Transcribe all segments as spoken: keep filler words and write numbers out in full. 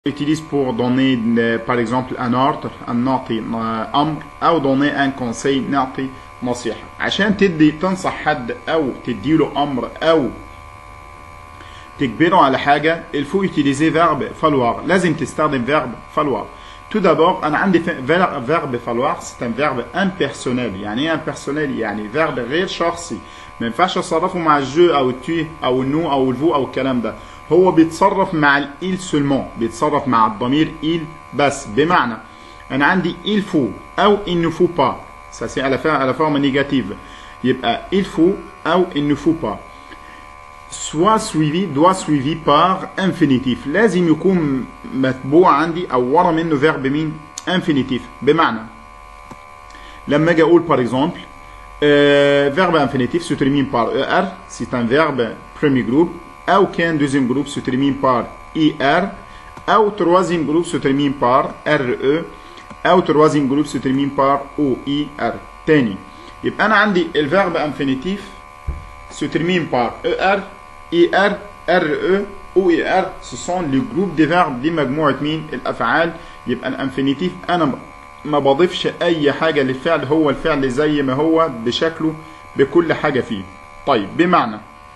utilise pour donner par exemple un ordre نعطي امر او donner un conseil نعطي نصيحه. عشان تدي تنصح حد او تديله امر او تجبره على حاجه il faut utiliser verbe falloir. لازم تستخدم verbe falloir. Tout d'abord انا عندي verbe falloir c'est un verbe impersonnel. يعني ايه impersonnel؟ يعني verbe غير شخصي، ما ينفعش اصرفه مع الجو او التو او النو او الفو او الكلام ده. هو بيتصرف مع الايل سولمون، بيتصرف مع الضمير ايل بس. بمعنى انا عندي il faut او il ne faut pas، ça c'est à la fin à la forme négative. يبقى il faut او il ne faut pas soit suivi doit suivi par infinitif. لازم يكون متبوع عندي او ورا منه verbe مين؟ infinitif. بمعنى لما اجي اقول par exemple euh, verbe infinitif se termine par er، c'est un verbe premier groupe، ou qu'un deuxième groupe se termine par ir، ou troisième groupe se termine par re، ou troisième groupe se termine par oir. تاني يبقى انا عندي الفيرب infinitif se termine par er، ir، re، oir. ce sont les groupes des verbes. دي مجموعة مين؟ الافعال. يبقى الانفينيتيف انا ما بضيفش اي حاجة للفعل، هو الفعل زي ما هو بشكله بكل حاجة فيه. طيب بمعنى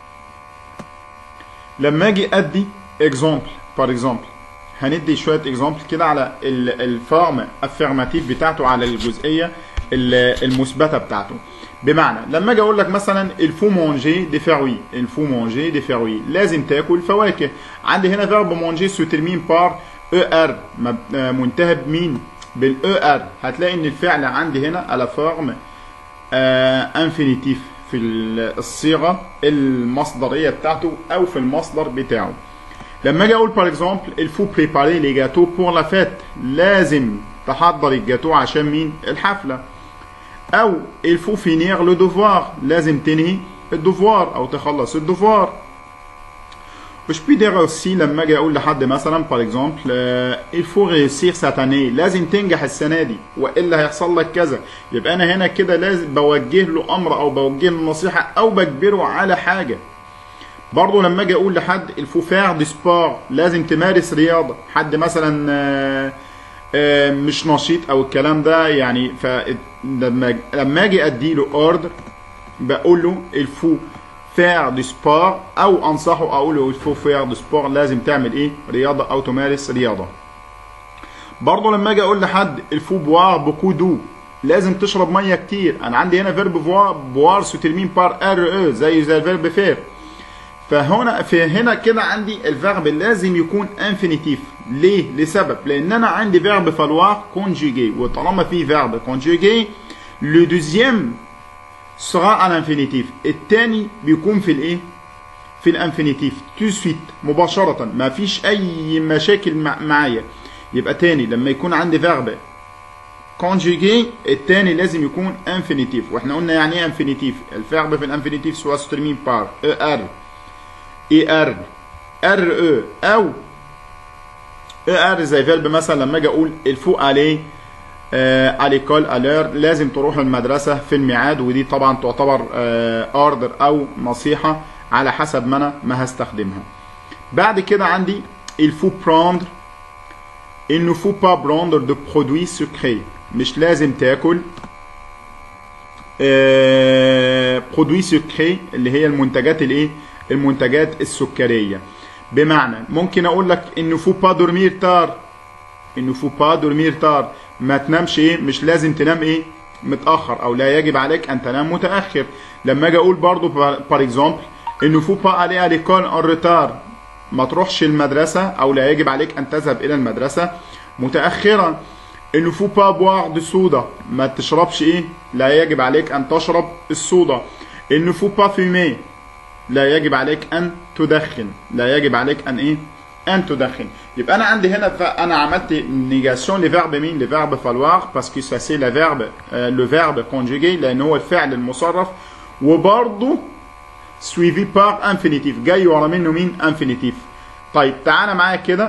لما اجي ادي اكزامبل بار اكزامبل، هندي شويه اكزامبل كده على الفورم افيرماتيف بتاعته، على الجزئيه المثبته بتاعته. بمعنى لما اجي اقول لك مثلا الفو مونجي دي فروي، الفو مونجي دي فروي، لازم تاكل فواكه. عندي هنا فيرب مونجي سو ترمين بار او ار، منتهى بمين؟ بالاو ار. هتلاقي ان الفعل عندي هنا على فورم انفينيتيف في الصيغه المصدريه بتاعته او في المصدر بتاعه. لما اجي اقول باغ اكزومبل il faut préparer les gâteaux pour la fête، لازم تحضر الجاتو عشان مين؟ الحفله. او il faut finir le devoir، لازم تنهي الدفوار او تخلص الدفوار. مش بيدير اوسي لما اجي اقول لحد مثلا باغ اكزومبل il faut réussir cette année، لازم تنجح السنه دي والا هيحصل لك كذا. يبقى انا هنا كده لازم بوجه له امر او بوجه له نصيحه او بجبره على حاجه. برضه لما اجي اقول لحد il faut faire du sport، لازم تمارس رياضه. حد مثلا آآ آآ مش نشيط او الكلام ده يعني، فلما لما اجي ادي له اوردر بقول له il faut faire du sport او انصحه اقول له il faut faire du sport، لازم تعمل ايه؟ رياضه او تمارس رياضه. برضه لما اجي اقول لحد il faut boire beaucoup d'eau، لازم تشرب ميه كتير. انا عندي هنا فيرب boire se termine par re زي زي الفيرب faire. فهنا في هنا كده عندي الفيرب لازم يكون انفينيتيف. ليه؟ لسبب لان انا عندي فيرب falloir conjugué، وطالما في فيرب conjugué le deuxième sera à l'infinitif، الثاني بيكون في الايه؟ في الانفينيتيف تو سويت مباشرة، ما فيش اي مشاكل معايا. يبقى تاني لما يكون عندي فيرب conjugué الثاني لازم يكون انفينيتيف. واحنا قلنا يعني ايه انفينيتيف؟ الفيرب في الانفينيتيف سواء se termine par er، er، re او er زي فيرب مثلا لما اجي اقول il faut aller à l'école à l'heure، لازم تروح المدرسة في الميعاد. ودي طبعا تعتبر اوردر او نصيحة على حسب ما انا ما هستخدمها. بعد كده عندي il faut prendre، il ne faut pas prendre de produits sucrés، مش لازم تاكل produits sucrés اللي هي المنتجات الايه؟ المنتجات السكرية. بمعنى ممكن اقول لك il ne faut pas dormir tard، il ne faut pas dormir tard، ما تنامش ايه؟ مش لازم تنام ايه؟ متأخر، او لا يجب عليك ان تنام متأخر. لما اجي اقول برضو par exemple il ne faut pas aller à l'école en retard، ما تروحش المدرسة او لا يجب عليك ان تذهب الى المدرسة متأخرا. il ne faut pas boire de soda، ما تشربش ايه؟ لا يجب عليك ان تشرب الصودا. il ne faut pas fumer، لا يجب عليك ان تدخن، لا يجب عليك ان ايه؟ ان تدخن. يبقى انا عندي هنا انا عملت نيجاسيون لفيرب مين؟ لفيرب فالوار، باسكو سا سي لا فيرب لو فيرب كونجوجي، لان هو الفعل المصرف، وبرضه سويفي بار انفينيتيف، جاي ورا منه مين؟ انفينيتيف. طيب تعالى معايا كده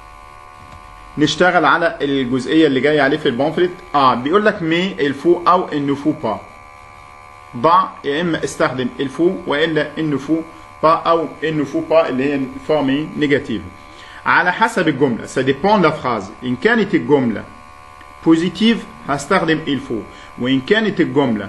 نشتغل على الجزئيه اللي جايه عليه في البونفريت. اه بيقول لك مي الفو او النفو با، ضع يا اما استخدم الفو والا النفو با او النفو با اللي هي الفورم نيجاتيف. على حسب الجمله، ça dépend de la phrase. ان كانت الجمله بوزيتيف هستخدم il faut، وان كانت الجمله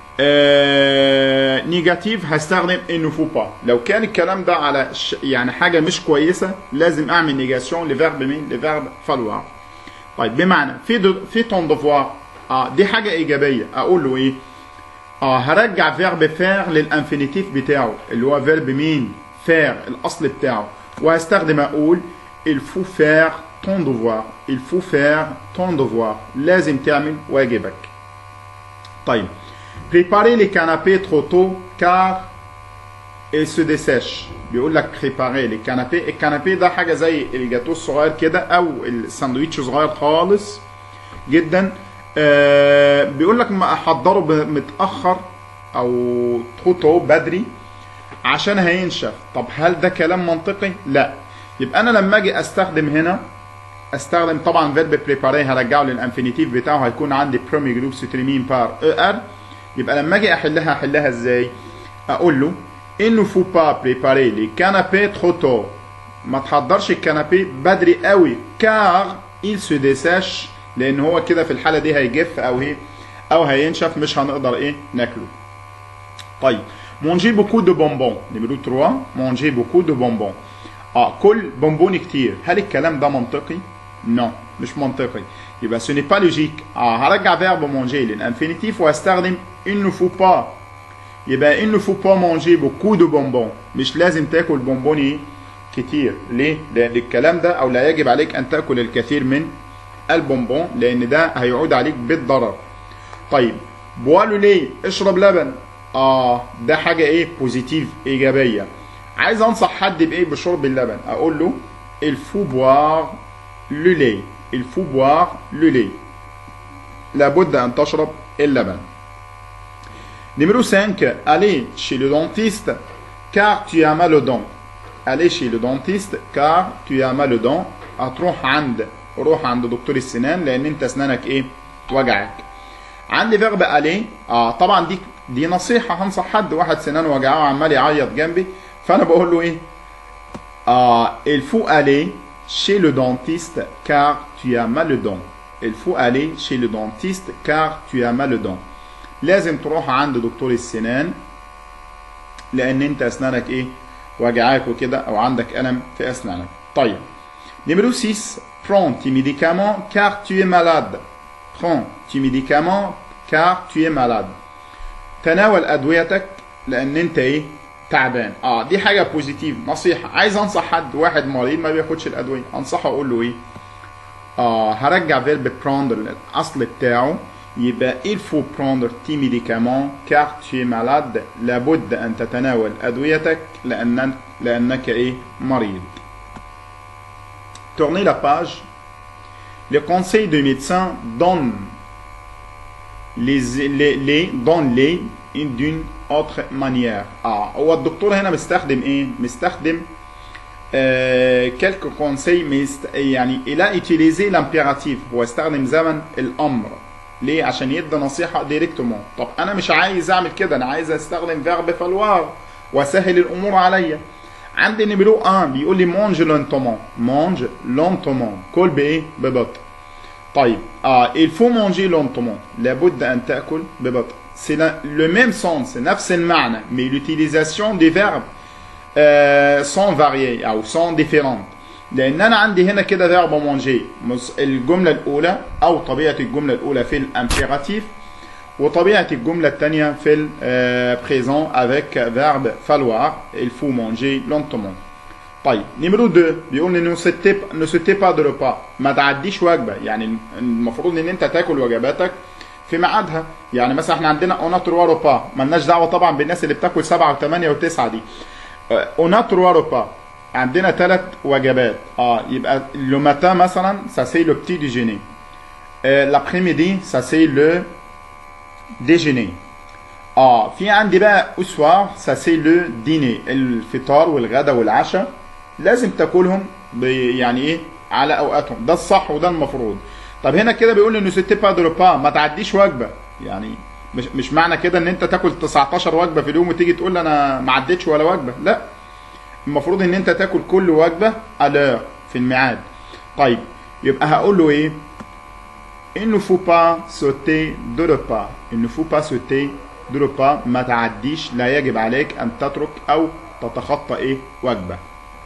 آه نيجاتيف هستخدم il ne faut pas. لو كان الكلام ده على ش... يعني حاجه مش كويسه لازم اعمل نيجاسيون لفيرب مين؟ لفيرب فالوار. طيب بمعنى في دو... في ton devoir، اه دي حاجه ايجابيه، اقول له ايه؟ اه هرجع فيرب فير للانفينيتيف بتاعه اللي هو فيرب مين؟ فير الاصل بتاعه، وهستخدم اقول il faut faire ton devoir، il faut faire ton devoir، لازم تعمل واجبك. طيب préparer les canapés trop tôt car ils se dessèchent. بيقول لك préparer les canapés، الكنابي ده حاجه زي الجاتو الصغير كده او الساندويتش صغير خالص جدا. آه بيقول لك احضره متاخر او تروتو بدري عشان هينشف. طب هل ده كلام منطقي؟ لا. يبقى انا لما اجي استخدم هنا استخدم طبعا فيرب بريباري هرجعه للانفينيتيف بتاعه، هيكون عندي برومي جروب ستريمين بار او ار. يبقى لما اجي احلها احلها ازاي؟ اقول له il ne faut pas préparer les canapés trop tôt، ما تحضرش الكنابي بدري قوي car il se dessèche، لان هو كده في الحاله دي هيجف او هي او هينشف مش هنقدر ايه ناكله. طيب manger beaucoup de bonbons، نمرو ثلاثة manger beaucoup de bonbons، اه كل بونبون كتير. هل الكلام ده منطقي؟ نو no. مش منطقي. يبقى ce n'est pas logique. اه هرجع فيرب manger للانفينيتيف وهستخدم il ne faut pas. يبقى il ne faut pas manger beaucoup de bonbons، مش لازم تاكل بونبوني كتير. ليه؟ لان الكلام ده او لا يجب عليك ان تاكل الكثير من البونبون لان ده هيعود عليك بالضرر. طيب بوالو ليه؟ اشرب لبن. اه ده حاجه ايه؟ بوزيتيف ايجابيه. عايز انصح حد بايه؟ بشرب اللبن، اقول له il faut boire le lait، il faut boire le lait، لابد ان تشرب اللبن. Numéro cinq, aller chez le dentiste car tu as mal aux dents. Aller chez le dentiste car tu as mal aux dents. هتروح عند روح عند دكتور السنان لان انت اسنانك ايه؟ وجعك. عندي فيرب aller. اه طبعا دي دي نصيحه هنصح حد واحد سنانه وجعاه وعمال يعيط جنبي، فانا بقول له ايه؟ آه il faut aller chez le dentiste car tu as mal aux dents. Il faut aller chez le dentiste car tu as mal aux dents. لازم تروح عند دكتور السنان لان انت اسنانك ايه؟ وجعاك وكده او عندك الم في اسنانك. طيب numéro six, prends tes médicaments car tu es malade. prends tes médicaments car tu es malade. تناول ادويتك لان انت ايه؟ تعبان. اه دي حاجه بوزيتيف، نصيحه. عايز انصح حد واحد مريض ما بياخدش الادويه، انصحه اقول له ايه؟ اه هرجع فيرب prendre الاصل بتاعه، يبقى il faut prendre tes médicaments car tu es malade، لابد ان تتناول ادويتك لان لانك ايه؟ مريض. Tournez la page. Les conseils de médecin donnent les les les donnent les d'une autre manière. اه هو الدكتور هنا مستخدم ايه؟ مستخدم آه quelques conseils مست... يعني il a utilisé l'impératif، هو استخدم زمن الامر. ليه؟ عشان يدي نصيحه ديريكتومون. طب انا مش عايز اعمل كده، انا عايز استخدم فيرب فالوار واسهل الامور عليا. عندي نمرو واحد بيقول لي مونج لونتومون، مونج لونتومون، كل بايه؟ ببطء. طيب اه il faut manger lentement، لابد ان تاكل ببطء. c'est le même sens، نفس المعنى، mais l'utilisation des verbes euh, sont variées او sont différentes. لان انا عندي هنا كده فيرب مونجي الجمله الاولى او طبيعه الجمله الاولى في الامبيراتيف، وطبيعه الجمله الثانيه في البريزون avec verbe falloir. il faut manger lentement. طيب نمرو اثنين بيقول لي ne sautez pas de repas، ما تعديش وجبه. يعني المفروض ان انت تاكل وجباتك في ميعادها. يعني مثلا احنا عندنا اون تروا روبا، مالناش دعوه طبعا بالناس اللي بتاكل سبعه وثمانيه وتسعه دي. اون تروا روبا عندنا ثلاث وجبات. اه يبقى لو ماتان مثلا ça c'est le petit déjeuner. l'après-midi ça c'est le déjeuner. اه في عندي بقى au soir ça c'est le dîner، الفطار والغدا والعشاء لازم تاكلهم يعني ايه؟ على اوقاتهم. ده الصح وده المفروض. طب هنا كده بيقول لي ne sautez pas de repas، ما تعديش وجبه. يعني مش مش معنى كده ان انت تاكل تسعتاشر وجبه في اليوم وتيجي تقول لي انا ما عديتش ولا وجبه، لا. المفروض ان انت تاكل كل وجبه على في الميعاد. طيب يبقى هقول له ايه؟ il ne faut pas sauter de repas. il ne faut pas sauter de repas. ما تعديش، لا يجب عليك ان تترك او تتخطى ايه؟ وجبه.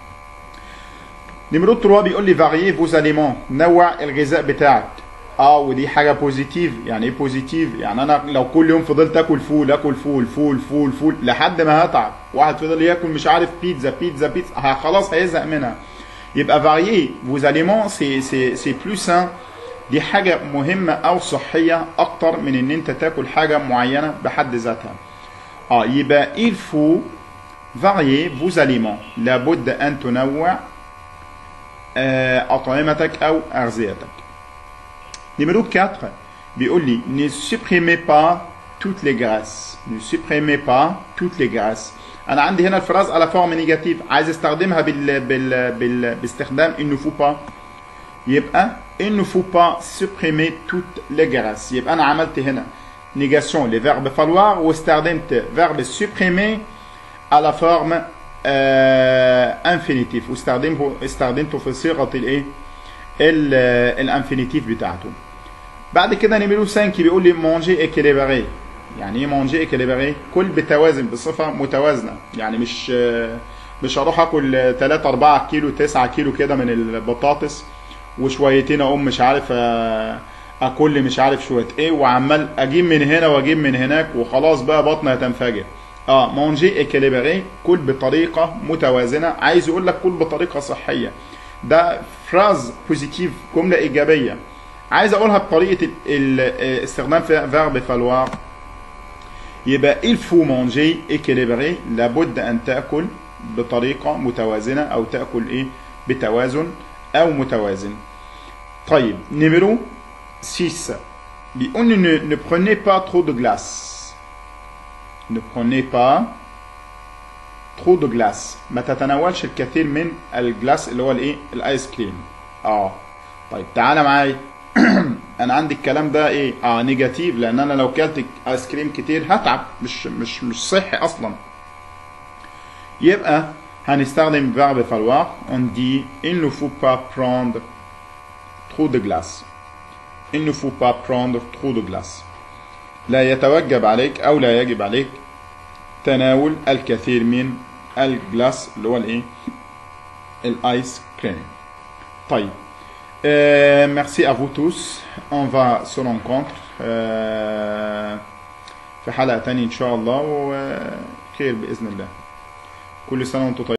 نمرة ثلاثة بيقول لي varier vos aliments، نوع الغذاء بتاعك. اه ودي حاجه بوزيتيف. يعني ايه بوزيتيف؟ يعني انا لو كل يوم فضلت اكل فول اكل فول فول فول فول لحد ما هتعب، واحد فضل ياكل مش عارف بيتزا بيتزا بيتزا ها خلاص هيزهق منها. يبقى varier vos aliments سي سي سي بلو سان، دي حاجه مهمه او صحيه اكتر من ان انت تاكل حاجه معينه بحد ذاتها. اه يبقى il faut varier vos aliments، لابد ان تنوع آه اطعمتك او اغذيتك. Numéro quatre بيقول لي ne supprimez pas toutes les graisses. ne supprimez pas toutes les graisses. انا عندي هنا الفراز على فورم نيجاتيف، عايز استخدمها بال بال بال باستخدام il ne faut pas. يبقى il ne faut pas supprimer toutes les graisses. يبقى انا عملت هنا نيجاسيون لفيرب falloir واستخدمت فيرب supprimer على فورم انفينيتيف، واستخدمته استخدمته في صيغه الايه؟ الانفينيتيف بتاعته. بعد كده نيميرو خمسة بيقول لي مونجي اكيليبري. يعني ايه مونجي اكيليبري؟ كل بتوازن، بصفه متوازنه. يعني مش مش هروح اكل ثلاثة أربعة كيلو تسعة كيلو كده من البطاطس وشويتين اقوم مش عارف اكل مش عارف شويه ايه وعمال اجيب من هنا واجيب من هناك وخلاص بقى بطني هتنفجر. اه مونجي اكيليبري، كل بطريقه متوازنه، عايز يقول لك كل بطريقه صحيه. ده فراز بوزيتيف، جمله ايجابيه. عايز اقولها بطريقه استخدام فيرب فالوار. يبقى il faut manger équilibré، لابد ان تاكل بطريقه متوازنه او تاكل ايه؟ بتوازن او متوازن. طيب نيميرو ستة بيقول لي ne prenez pas trop de glace. ne prenez pas trop de glace، ما تتناولش الكثير من الجلاس اللي هو الايه؟ الايس كريم. اه طيب تعالى معايا. انا عندي الكلام ده ايه؟ اه نيجاتيف، لان انا لو كلت ايس كريم كتير هتعب، مش مش مش صحي اصلا. يبقى هنستخدم verbe falloir. on dit il ne faut pas prendre trop de glace. il ne faut pas prendre trop de glace. لا يتوجب عليك او لا يجب عليك تناول الكثير من الجلاس اللي هو الايه؟ الايس كريم. طيب Euh, merci à vous tous. On va se rencontrer euh, في حلقة تانية إن شاء الله، وخير بإذن الله. كل سنة وأنتم طيبين.